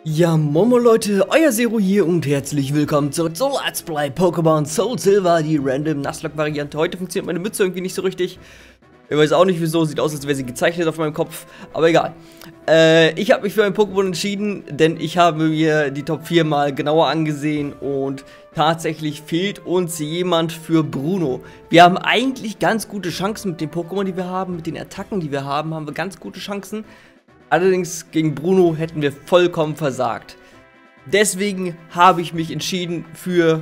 Ja, Momo Leute, euer Zero hier und herzlich willkommen zurück zu Let's Play Pokémon Soul Silver, die Random Nuzlocke-Variante. Heute funktioniert meine Mütze irgendwie nicht so richtig. Ich weiß auch nicht wieso, sieht aus, als wäre sie gezeichnet auf meinem Kopf, aber egal. Ich habe mich für ein Pokémon entschieden, denn ich habe mir die Top 4 mal genauer angesehen und tatsächlich fehlt uns jemand für Bruno. Wir haben eigentlich ganz gute Chancen mit den Pokémon, die wir haben, mit den Attacken, die wir haben wir ganz gute Chancen. Allerdings gegen Bruno hätten wir vollkommen versagt. Deswegen habe ich mich entschieden für,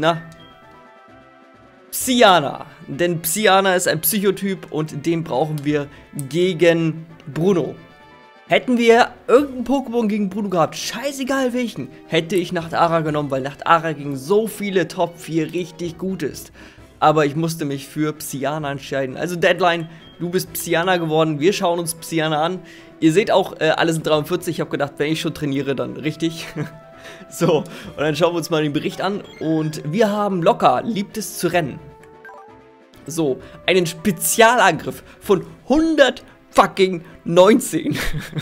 Psyana. Denn Psyana ist ein Psychotyp und den brauchen wir gegen Bruno. Hätten wir irgendein Pokémon gegen Bruno gehabt, scheißegal welchen, hätte ich Nachtara genommen, weil Nachtara gegen so viele Top 4 richtig gut ist. Aber ich musste mich für Psyana entscheiden. Also Deadline, du bist Psyana geworden, wir schauen uns Psyana an. Ihr seht auch, alle sind 43, ich habe gedacht, wenn ich schon trainiere, dann richtig. So, und dann schauen wir uns mal den Bericht an. Und wir haben Locker, liebt es zu rennen. So, einen Spezialangriff von 119.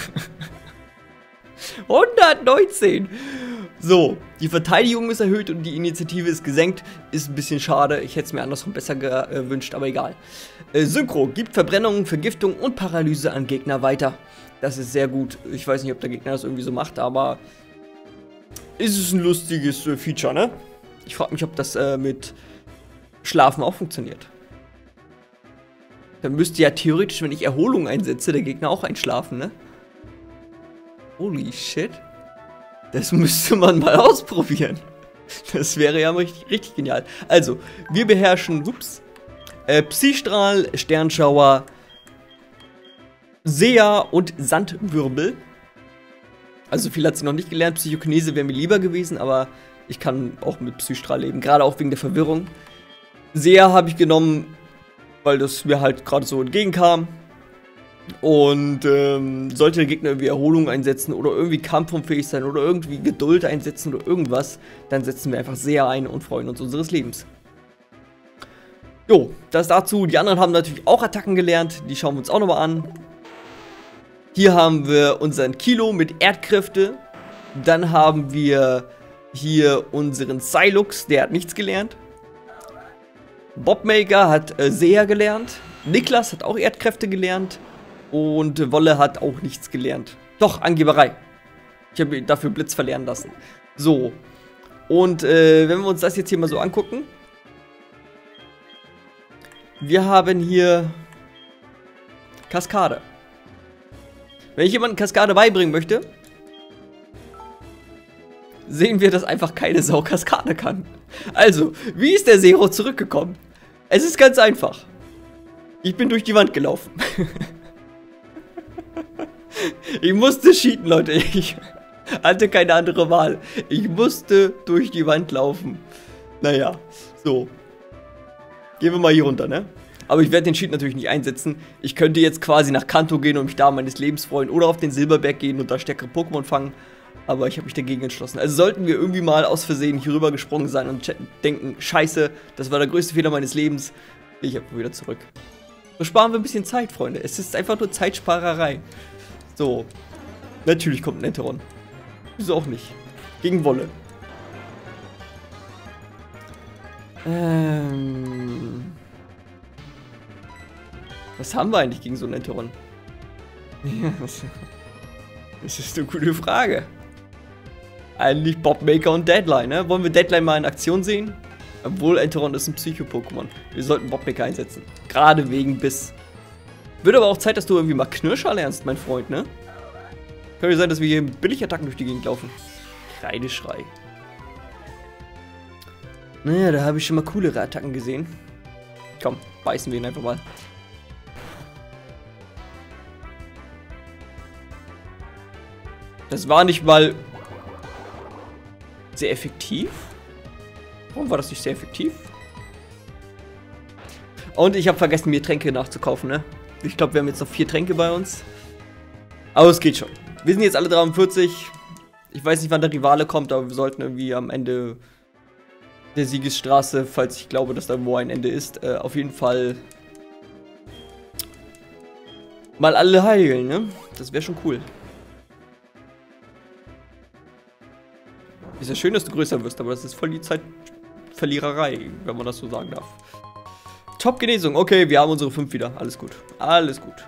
119! So, die Verteidigung ist erhöht und die Initiative ist gesenkt. Ist ein bisschen schade, ich hätte es mir andersrum besser gewünscht, aber egal. Synchro gibt Verbrennungen, Vergiftung und Paralyse an Gegner weiter. Das ist sehr gut. Ich weiß nicht, ob der Gegner das irgendwie so macht, aber ist es ein lustiges Feature, ne? Ich frage mich, ob das mit Schlafen auch funktioniert. Dann müsste ja theoretisch, wenn ich Erholung einsetze, der Gegner auch einschlafen, ne? Holy shit. Das müsste man mal ausprobieren. Das wäre ja richtig, richtig genial. Also, wir beherrschen, Psystrahl, Sternschauer, Sea und Sandwirbel. Also viel hat sie noch nicht gelernt. Psychokinese wäre mir lieber gewesen, aber ich kann auch mit Psystrahl leben. Gerade auch wegen der Verwirrung. Sea habe ich genommen, weil das mir halt gerade so entgegenkam. Und sollte der Gegner irgendwie Erholung einsetzen oder irgendwie kampfunfähig sein oder irgendwie Geduld einsetzen oder irgendwas, dann setzen wir einfach sehr ein und freuen uns unseres Lebens. Jo, das dazu. Die anderen haben natürlich auch Attacken gelernt, die schauen wir uns auch nochmal an. Hier haben wir unseren Kilo mit Erdkräfte. Dann haben wir hier unseren Psylux, der hat nichts gelernt. Bobmaker hat Sea gelernt. Niklas hat auch Erdkräfte gelernt. Und Wolle hat auch nichts gelernt. Doch, Angeberei. Ich habe dafür Blitz verlernen lassen. So. Und wenn wir uns das jetzt hier mal so angucken. Wir haben hier Kaskade. Wenn ich jemandem Kaskade beibringen möchte, sehen wir, dass einfach keine Sau Kaskade kann. Also, wie ist der Zero zurückgekommen? Es ist ganz einfach. Ich bin durch die Wand gelaufen. Ich musste cheaten, Leute. Ich hatte keine andere Wahl. Ich musste durch die Wand laufen. Naja, so. Gehen wir mal hier runter, ne? Aber ich werde den Cheat natürlich nicht einsetzen. Ich könnte jetzt quasi nach Kanto gehen und mich da meines Lebens freuen. Oder auf den Silberberg gehen und da stärkere Pokémon fangen. Aber ich habe mich dagegen entschlossen. Also sollten wir irgendwie mal aus Versehen hier rüber gesprungen sein und denken, scheiße, das war der größte Fehler meines Lebens. Ich habe wieder zurück. So sparen wir ein bisschen Zeit, Freunde. Es ist einfach nur Zeitsparerei. So. Natürlich kommt ein Enteron. Wieso auch nicht? Gegen Wolle. Was haben wir eigentlich gegen so einen Enteron? Ja, das ist eine gute Frage. Eigentlich Bobmaker und Deadline, ne? Wollen wir Deadline mal in Aktion sehen? Obwohl Enteron ist ein Psycho-Pokémon. Wir sollten Bobmaker einsetzen. Gerade wegen Biss. Wird aber auch Zeit, dass du irgendwie mal Knirscher lernst, mein Freund, ne? Könnte sein, dass wir hier mit Billigattacken durch die Gegend laufen. Kreideschrei. Naja, da habe ich schon mal coolere Attacken gesehen. Komm, beißen wir ihn einfach mal. Das war nicht mal sehr effektiv. Warum war das nicht sehr effektiv? Und ich habe vergessen, mir Tränke nachzukaufen, ne? Ich glaube, wir haben jetzt noch 4 Tränke bei uns. Aber es geht schon. Wir sind jetzt alle 43. Ich weiß nicht, wann der Rivale kommt, aber wir sollten irgendwie am Ende der Siegesstraße, falls ich glaube, dass da wo ein Ende ist, auf jeden Fall mal alle heilen, ne? Das wäre schon cool. Ist ja schön, dass du größer wirst, aber das ist voll die Zeitverliererei, wenn man das so sagen darf. Top-Genesung. Okay, wir haben unsere 5 wieder. Alles gut. Alles gut.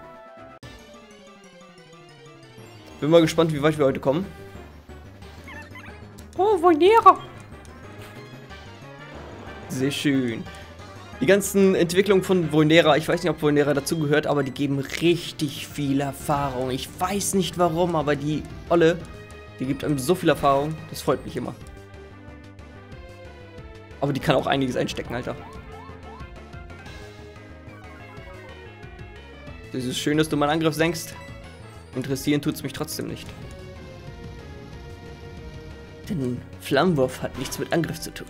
Bin mal gespannt, wie weit wir heute kommen. Oh, Voinera. Sehr schön. Die ganzen Entwicklungen von Voinera, ich weiß nicht, ob Voinera dazu gehört, aber die geben richtig viel Erfahrung. Ich weiß nicht warum, aber die Olle, die gibt einem so viel Erfahrung. Das freut mich immer. Aber die kann auch einiges einstecken, Alter. Es ist schön, dass du meinen Angriff senkst. Interessieren tut's mich trotzdem nicht. Denn Flammenwurf hat nichts mit Angriff zu tun.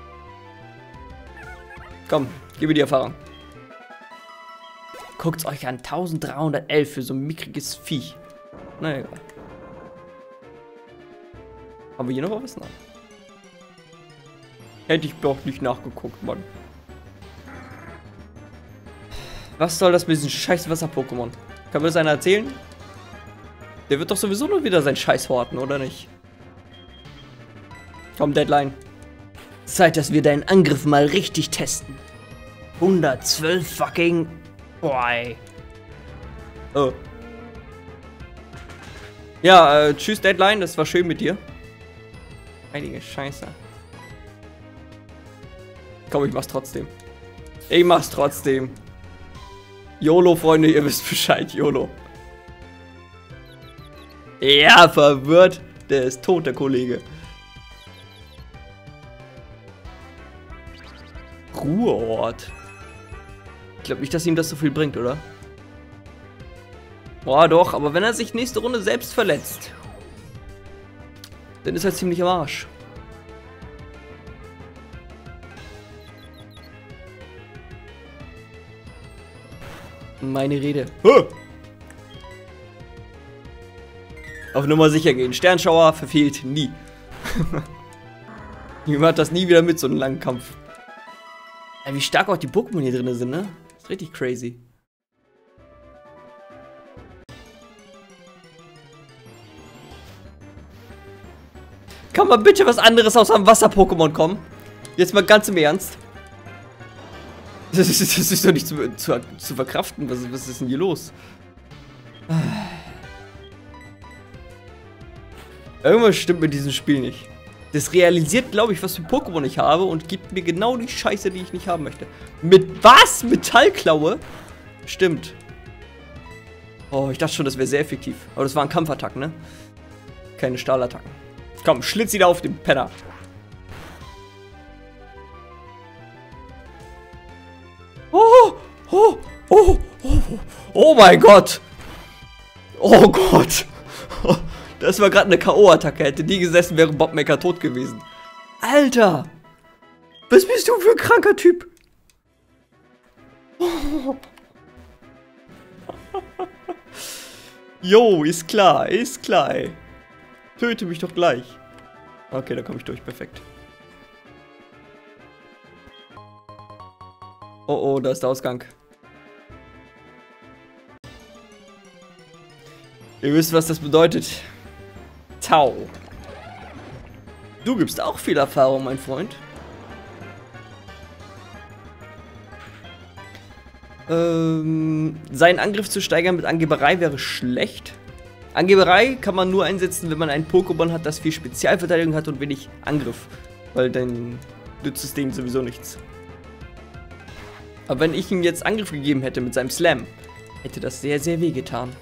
Komm, gib mir die Erfahrung. Guckt's euch an, 1311 für so ein mickriges Viech. Na egal. Haben wir hier noch was? Nein. Hätte ich doch nicht nachgeguckt, Mann. Was soll das mit diesem scheiß Wasser-Pokémon? Kann mir das einer erzählen? Der wird doch sowieso nur wieder sein Scheiß horten, oder nicht? Komm, Deadline. Zeit, dass wir deinen Angriff mal richtig testen. 112 fucking... Boy. Oh. Ja, tschüss Deadline, das war schön mit dir. Heilige Scheiße. Komm, ich mach's trotzdem. Ich mach's trotzdem. YOLO, Freunde, ihr wisst Bescheid, YOLO. Ja, verwirrt. Der ist tot, der Kollege. Ruheort. Ich glaube nicht, dass ihm das so viel bringt, oder? Boah, doch, aber wenn er sich nächste Runde selbst verletzt, dann ist er ziemlich am Arsch. Meine Rede. Huh! Auf Nummer sicher gehen. Sternschauer verfehlt nie. Niemand hat das nie wieder mit, so einem langen Kampf. Ja, wie stark auch die Pokémon hier drin sind, ne? Das ist richtig crazy. Kann mal bitte was anderes außer einem Wasser-Pokémon kommen? Jetzt mal ganz im Ernst. Das ist doch nicht zu verkraften. Was ist denn hier los? Irgendwas stimmt mit diesem Spiel nicht. Das realisiert, glaube ich, was für Pokémon ich habe und gibt mir genau die Scheiße, die ich nicht haben möchte. Mit was? Metallklaue? Stimmt. Oh, ich dachte schon, das wäre sehr effektiv. Aber das waren Kampfattacken, ne? Keine Stahlattacken. Komm, schlitz ihn auf, den Penner. Oh, oh, oh, oh, oh mein Gott. Oh Gott. Das war gerade eine K.O.-Attacke. Hätte die gesessen, wäre Bobmaker tot gewesen. Alter. Was bist du für ein kranker Typ? Oh. Jo, ist klar, ey. Töte mich doch gleich. Okay, da komme ich durch, perfekt. Oh, oh, da ist der Ausgang. Ihr wisst, was das bedeutet. Tau. Du gibst auch viel Erfahrung, mein Freund. Seinen Angriff zu steigern mit Angeberei wäre schlecht. Angeberei kann man nur einsetzen, wenn man ein Pokémon hat, das viel Spezialverteidigung hat und wenig Angriff. Weil dann nützt es dem sowieso nichts. Aber wenn ich ihm jetzt Angriff gegeben hätte mit seinem Slam, hätte das sehr, sehr weh getan.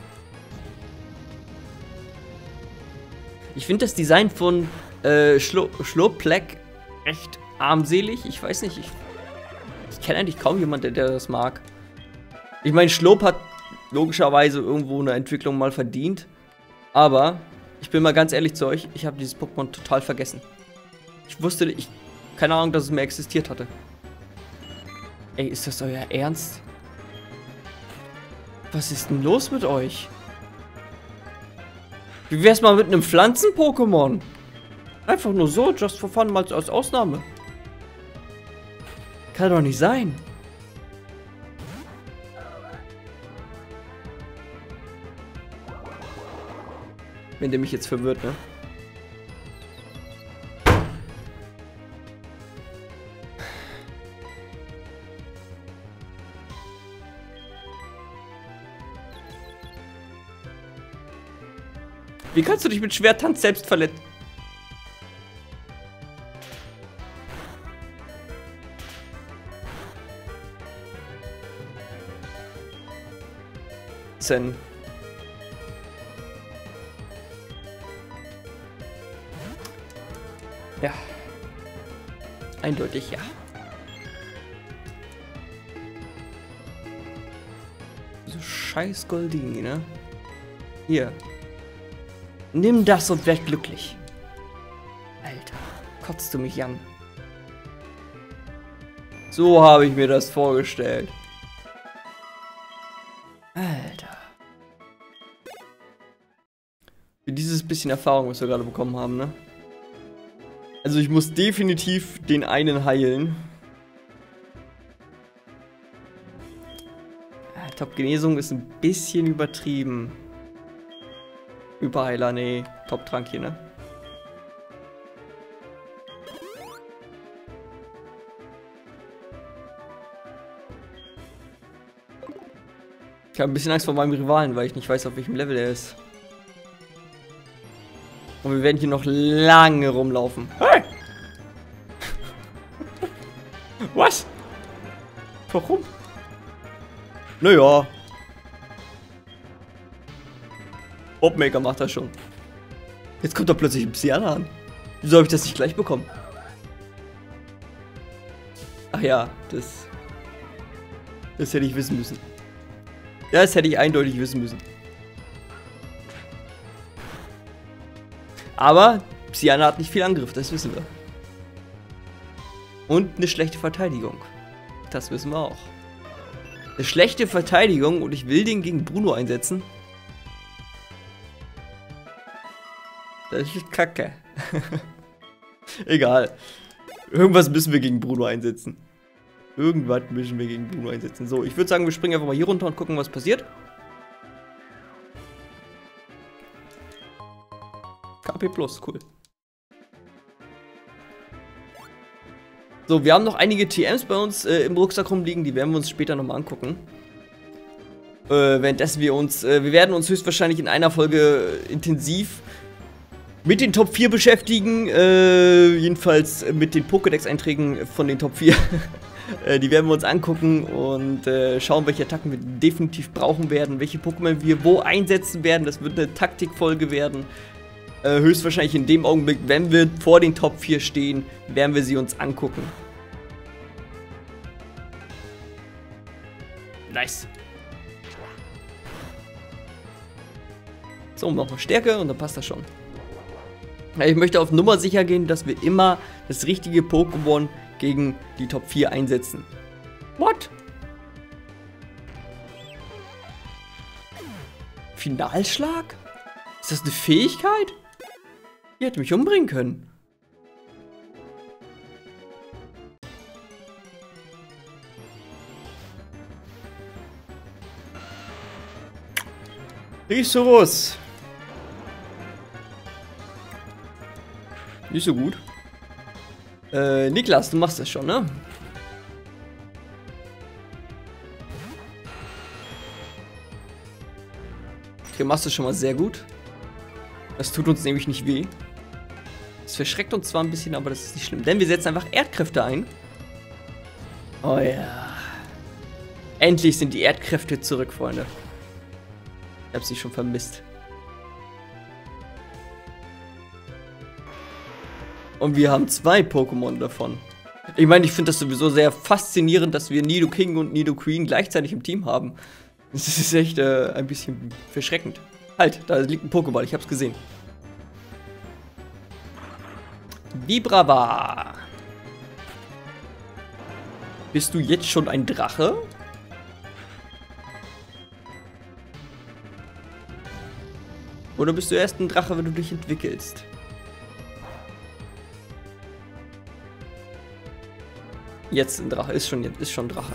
Ich finde das Design von Schloplack echt armselig. Ich weiß nicht, ich kenne eigentlich kaum jemanden, der das mag. Ich meine, Schlop hat logischerweise irgendwo eine Entwicklung mal verdient. Aber, ich bin mal ganz ehrlich zu euch, ich habe dieses Pokémon total vergessen. Ich wusste, keine Ahnung, dass es mehr existiert hatte. Ey, ist das euer Ernst? Was ist denn los mit euch? Wie wär's mal mit einem Pflanzen-Pokémon? Einfach nur so, just for fun, mal als Ausnahme. Kann doch nicht sein. Wenn der mich jetzt verwirrt, ne? Wie kannst du dich mit Schwerttanz selbst verletzen? Ja. Eindeutig, ja. So scheiß Goldini, ne? Hier. Nimm das und werd glücklich. Alter, kotzt du mich an. So habe ich mir das vorgestellt. Alter. Für dieses bisschen Erfahrung, was wir gerade bekommen haben, ne? Also ich muss definitiv den einen heilen. Top-Genesung ist ein bisschen übertrieben. Überheiler, nee. Top-Trank hier, ne? Ich habe ein bisschen Angst vor meinem Rivalen, weil ich nicht weiß, auf welchem Level er ist. Und wir werden hier noch lange rumlaufen. Hey! Was? Warum? Naja. Bobmaker macht das schon. Jetzt kommt da plötzlich ein Psyana an. Wieso habe ich das nicht gleich bekommen? Ach ja, das hätte ich wissen müssen. Das hätte ich eindeutig wissen müssen. Aber Psyana hat nicht viel Angriff, das wissen wir. Und eine schlechte Verteidigung. Das wissen wir auch. Eine schlechte Verteidigung und ich will den gegen Bruno einsetzen. Das ist Kacke. Egal. Irgendwas müssen wir gegen Bruno einsetzen. Irgendwas müssen wir gegen Bruno einsetzen. So, ich würde sagen, wir springen einfach mal hier runter und gucken, was passiert. KP Plus, cool. So, wir haben noch einige TMs bei uns im Rucksack rumliegen, die werden wir uns später nochmal angucken. Währenddessen wir werden uns höchstwahrscheinlich in einer Folge intensiv mit den Top 4 beschäftigen, jedenfalls mit den Pokédex-Einträgen von den Top 4. Die werden wir uns angucken und schauen, welche Attacken wir definitiv brauchen werden, welche Pokémon wir wo einsetzen werden. Das wird eine Taktikfolge werden. Höchstwahrscheinlich in dem Augenblick, wenn wir vor den Top 4 stehen, werden wir sie uns angucken. Nice. So, nochmal Stärke und dann passt das schon. Ich möchte auf Nummer sicher gehen, dass wir immer das richtige Pokémon gegen die Top 4 einsetzen. What? Finalschlag? Ist das eine Fähigkeit? Die hätte mich umbringen können. Risorus. Nicht so gut. Niklas, du machst das schon, ne? Okay, machst du schon mal sehr gut. Das tut uns nämlich nicht weh. Das verschreckt uns zwar ein bisschen, aber das ist nicht schlimm. Denn wir setzen einfach Erdkräfte ein. Oh ja. Endlich sind die Erdkräfte zurück, Freunde. Ich hab sie schon vermisst. Und wir haben 2 Pokémon davon. Ich meine, ich finde das sowieso sehr faszinierend, dass wir Nidoking und Nidoqueen gleichzeitig im Team haben. Das ist echt ein bisschen verschreckend. Halt, da liegt ein Pokéball, ich hab's gesehen. Vibrava. Bist du jetzt schon ein Drache? Oder bist du erst ein Drache, wenn du dich entwickelst? Jetzt ein Drache, ist schon Drache.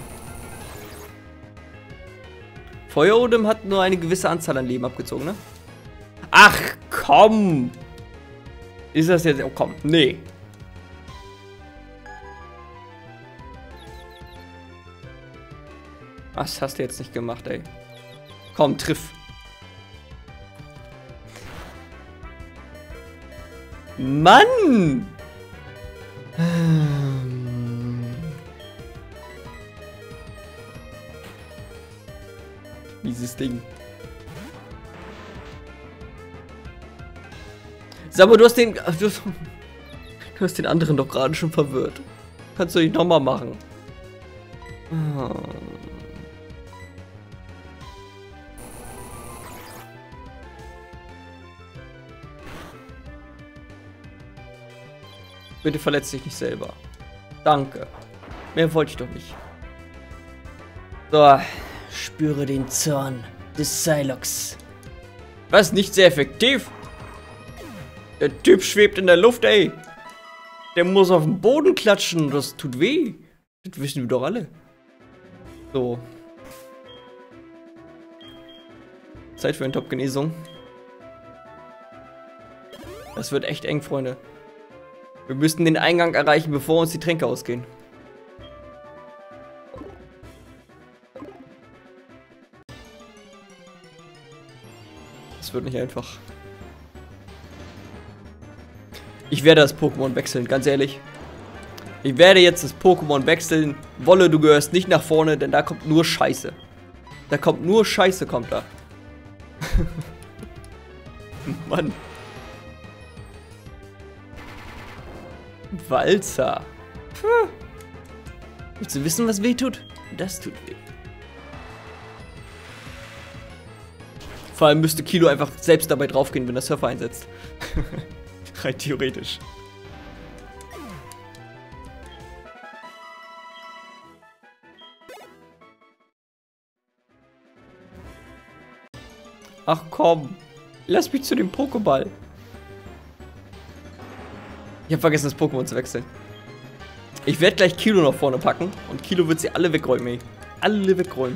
Feuerodem hat nur eine gewisse Anzahl an Leben abgezogen, ne? Ach, komm! Ist das jetzt... Oh, komm, nee. Was hast du jetzt nicht gemacht, ey? Komm, triff. Mann! Dieses Ding. Sag mal, du hast den anderen doch gerade schon verwirrt. Kannst du nicht nochmal machen. Oh. Bitte verletz dich nicht selber. Danke. Mehr wollte ich doch nicht. So, spüre den Zorn des Psylocks. Was, nicht sehr effektiv? Der Typ schwebt in der Luft, ey. Der muss auf den Boden klatschen. Das tut weh. Das wissen wir doch alle. So. Zeit für eine Top-Genesung. Das wird echt eng, Freunde. Wir müssten den Eingang erreichen, bevor uns die Tränke ausgehen. Das wird nicht einfach. Ich werde das Pokémon wechseln, ganz ehrlich. Ich werde jetzt das Pokémon wechseln. Wolle, du gehörst nicht nach vorne, denn da kommt nur Scheiße. Da kommt nur Scheiße, kommt da. Mann. Walzer. Puh. Willst du wissen, was weh tut? Das tut weh. Vor allem müsste Kilo einfach selbst dabei draufgehen, wenn der Surfer einsetzt. Rein theoretisch. Ach komm. Lass mich zu dem Pokéball. Ich habe vergessen, das Pokémon zu wechseln. Ich werde gleich Kilo nach vorne packen und Kilo wird sie alle wegräumen, ey. Alle wegräumen.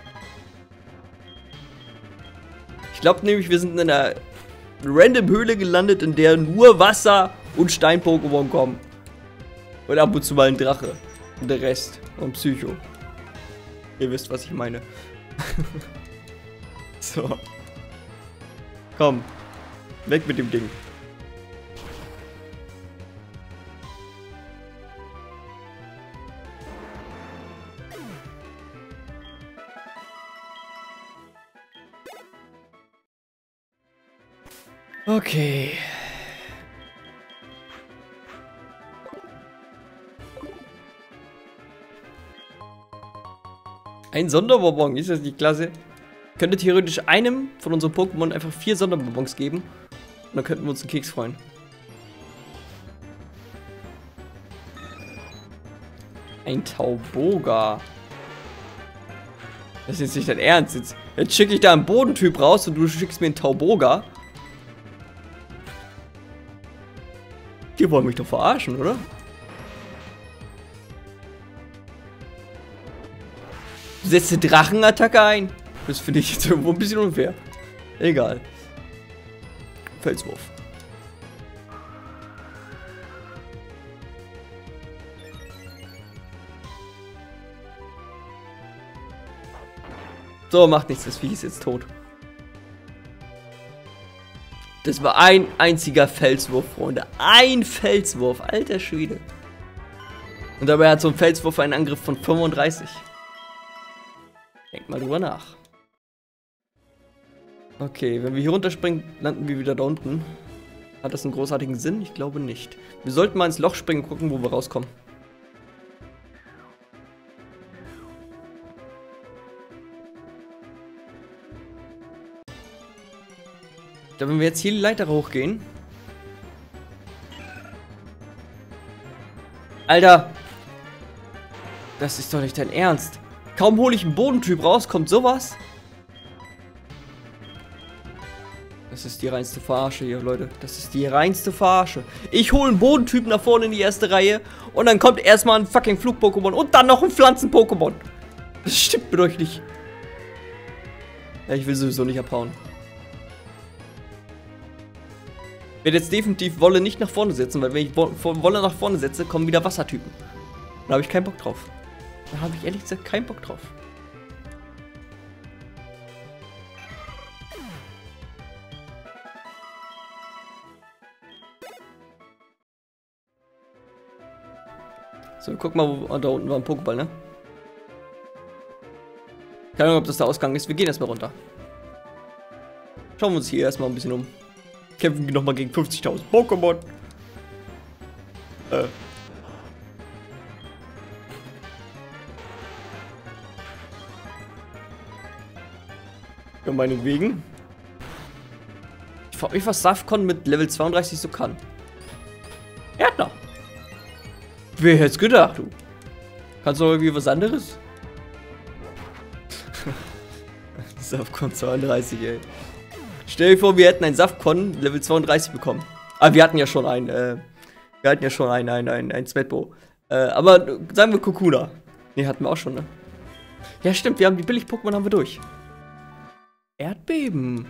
Ich glaube nämlich, wir sind in einer random Höhle gelandet, in der nur Wasser und Stein-Pokémon kommen. Und ab und zu mal ein Drache. Und der Rest. Und Psycho. Ihr wisst, was ich meine. So. Komm. Weg mit dem Ding. Okay. Ein Sonderbonbon, ist das nicht klasse? Könnte theoretisch einem von unseren Pokémon einfach 4 Sonderbonbons geben. Und dann könnten wir uns einen Keks freuen. Ein Tauboga. Das ist jetzt nicht dein Ernst. Jetzt schicke ich da einen Bodentyp raus und du schickst mir einen Tauboga. Die wollen mich doch verarschen, oder? Du setzt eine Drachenattacke ein. Das finde ich jetzt irgendwo ein bisschen unfair. Egal. Felswurf. So, macht nichts. Das Vieh ist jetzt tot. Das war ein einziger Felswurf, Freunde. Ein Felswurf. Alter Schwede. Und dabei hat so ein Felswurf einen Angriff von 35. Denk mal drüber nach. Okay, wenn wir hier runterspringen, landen wir wieder da unten. Hat das einen großartigen Sinn? Ich glaube nicht. Wir sollten mal ins Loch springen und gucken, wo wir rauskommen. Da, wenn wir jetzt hier die Leiter hochgehen. Alter. Das ist doch nicht dein Ernst. Kaum hole ich einen Bodentyp raus, kommt sowas. Das ist die reinste Verarsche hier, Leute. Das ist die reinste Verarsche. Ich hole einen Bodentyp nach vorne in die erste Reihe. Und dann kommt erstmal ein fucking Flug-Pokémon. Und dann noch ein Pflanzen-Pokémon. Das stimmt mit euch nicht. Ja, ich will sowieso nicht abhauen. Ich werde jetzt definitiv Wolle nicht nach vorne setzen, weil wenn ich Wolle nach vorne setze, kommen wieder Wassertypen. Da habe ich keinen Bock drauf. Da habe ich ehrlich gesagt keinen Bock drauf. So, guck mal, wo, da unten war ein Pokéball, ne? Keine Ahnung, ob das der Ausgang ist. Wir gehen erstmal runter. Schauen wir uns hier erstmal ein bisschen um. Kämpfen wir nochmal gegen 50.000 Pokémon. Ja, meinetwegen. Ich frage mich, was Safcon mit Level 32 so kann. Erdner. Wer hätte es gedacht, du? Kannst du noch irgendwie was anderes? Safcon 32, ey. Stell dir vor, wir hätten ein Safcon Level 32 bekommen. Ah, wir hatten ja schon ein Smetbo. Aber sagen wir Kokuna. Ne, hatten wir auch schon, ne? Ja, stimmt, wir haben die Billig-Pokémon haben wir durch. Erdbeben.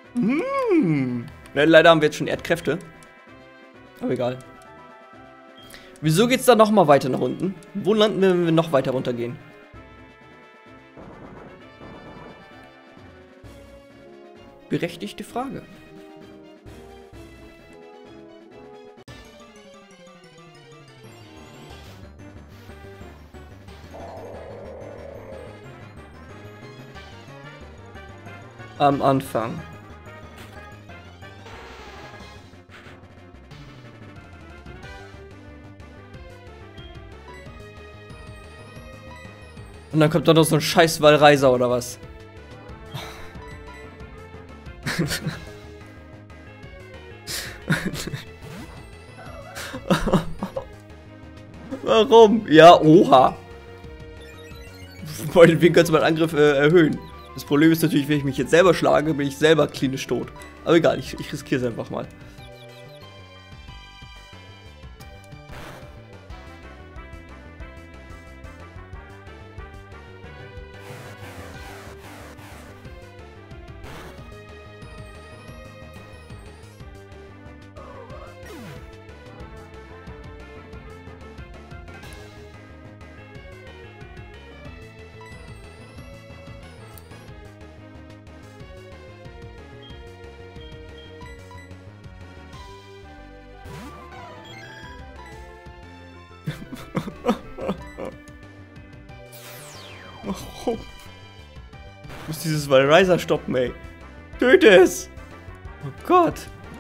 Ja, leider haben wir jetzt schon Erdkräfte. Aber egal. Wieso geht's da nochmal weiter nach unten? Wo landen wir, wenn wir noch weiter runtergehen? Berechtigte Frage. Am Anfang. Und dann kommt da noch so ein scheiß Wallreiser oder was? Warum? Ja, oha. Meinetwegen kannst du meinen Angriff erhöhen. Das Problem ist natürlich, wenn ich mich jetzt selber schlage, bin ich selber klinisch tot. Aber egal, ich riskiere es einfach mal. Warum? Ich muss dieses Wallreiser stoppen, ey. Töte es! Oh Gott.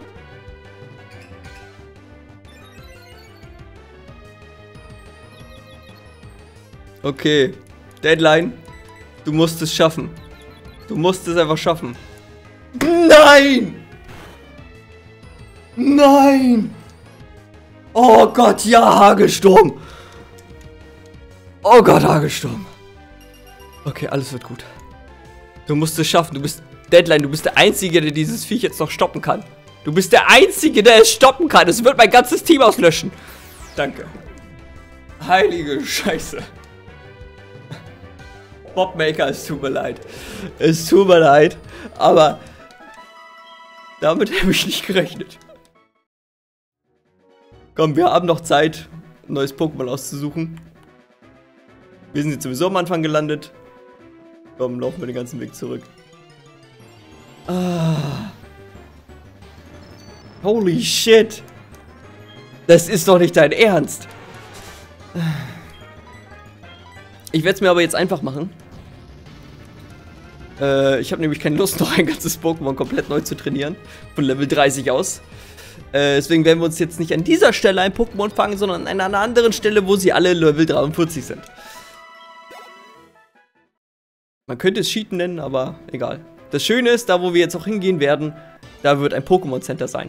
Okay. Deadline. Du musst es schaffen. Du musst es einfach schaffen. Nein! Nein! Oh Gott, ja, Hagelsturm! Oh Gott, Hagelsturm. Okay, alles wird gut. Du musst es schaffen. Du bist Deadline. Du bist der Einzige, der dieses Viech jetzt noch stoppen kann. Du bist der Einzige, der es stoppen kann. Es wird mein ganzes Team auslöschen. Danke. Heilige Scheiße. Bobmaker, es tut mir leid. Es tut mir leid. Aber damit habe ich nicht gerechnet. Komm, wir haben noch Zeit, ein neues Pokémon auszusuchen. Wir sind jetzt sowieso am Anfang gelandet. Komm, laufen wir den ganzen Weg zurück. Ah. Holy shit. Das ist doch nicht dein Ernst. Ich werde es mir aber jetzt einfach machen. Ich habe nämlich keine Lust, noch ein ganzes Pokémon komplett neu zu trainieren. Von Level 30 aus. Deswegen werden wir uns jetzt nicht an dieser Stelle ein Pokémon fangen, sondern an einer anderen Stelle, wo sie alle Level 43 sind. Man könnte es Cheaten nennen, aber egal. Das Schöne ist, da wo wir jetzt auch hingehen werden, da wird ein Pokémon Center sein.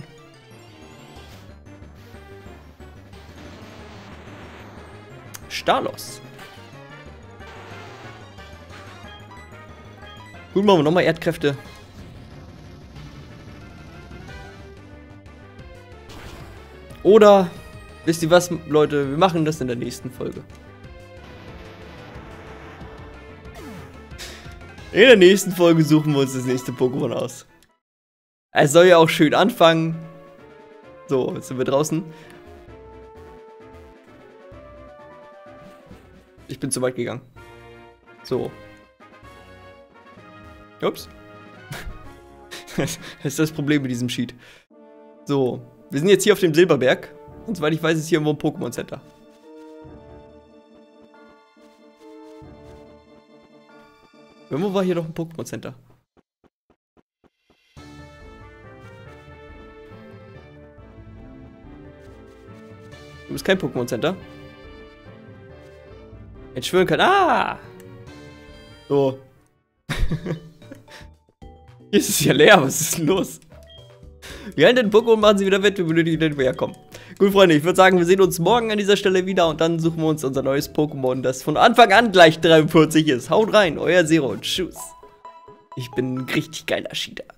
Stalos. Gut, machen wir nochmal Erdkräfte. Oder, wisst ihr was, Leute, wir machen das in der nächsten Folge. In der nächsten Folge suchen wir uns das nächste Pokémon aus. Es soll ja auch schön anfangen. So, jetzt sind wir draußen. Ich bin zu weit gegangen. So. Ups. Das ist das Problem mit diesem Sheet. So. Wir sind jetzt hier auf dem Silberberg. Und soweit ich weiß, ist hier irgendwo ein Pokémon Center. Irgendwo war hier doch ein Pokémon Center. Du bist kein Pokémon Center. Jetzt schwören kann. Ah! So. Hier ist es ja leer. Was ist denn los? Wie einen Pokémon machen sie wieder wett, wir benötigen den herkommen. Gut, Freunde, ich würde sagen, wir sehen uns morgen an dieser Stelle wieder und dann suchen wir uns unser neues Pokémon, das von Anfang an gleich 43 ist. Haut rein, euer Zero. Tschüss. Ich bin ein richtig geiler Cheater.